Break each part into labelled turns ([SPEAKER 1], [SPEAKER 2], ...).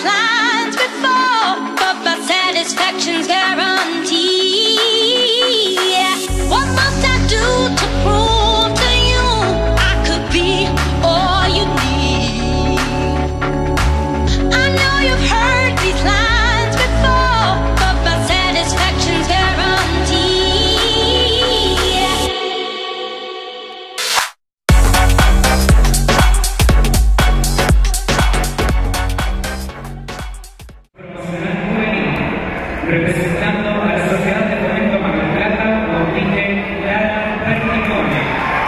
[SPEAKER 1] declines before, but my satisfaction's guaranteed. Yeah. What must I do to prove to you I could be all you need? I know you've heard these lines before, but my satisfaction's guaranteed.
[SPEAKER 2] Representando a la Sociedad de Fomento Mar del Plata, compite Lara Pernicone.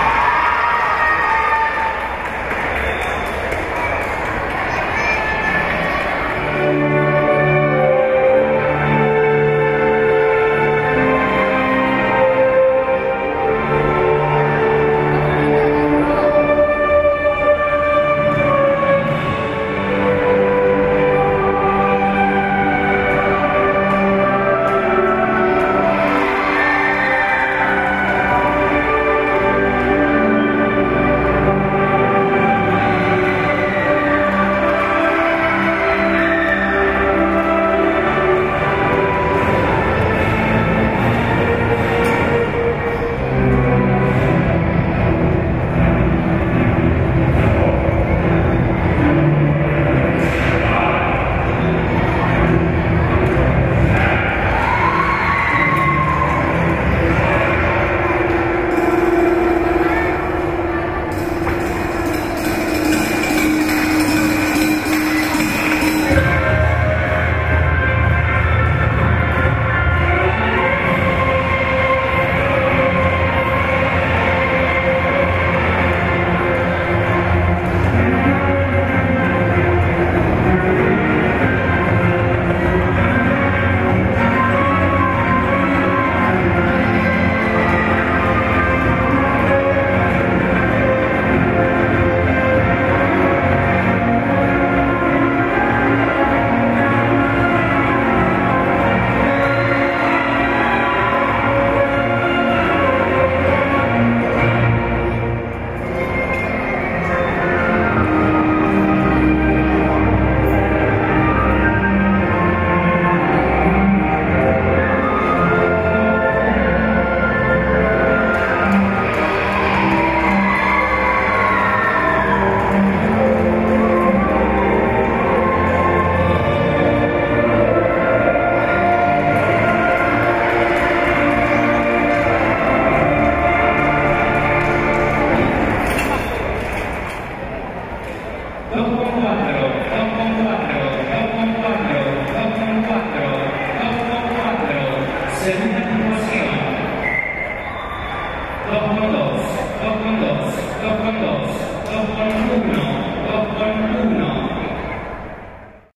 [SPEAKER 2] Segunda puntuación. 2,2, 2,2, 2,2, 2,1, 2,1.